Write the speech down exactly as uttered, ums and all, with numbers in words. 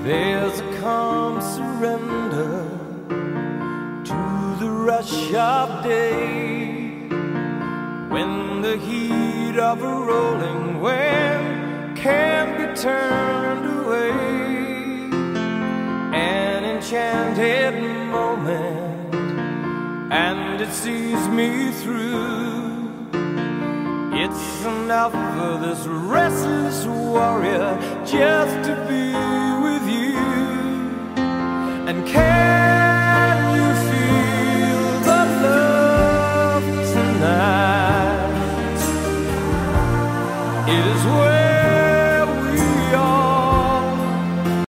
There's a calm surrender to the rush of day, when the heat of a rolling wave can't be turned away. An enchanted moment, and it sees me through. It's enough for this restless warrior just to be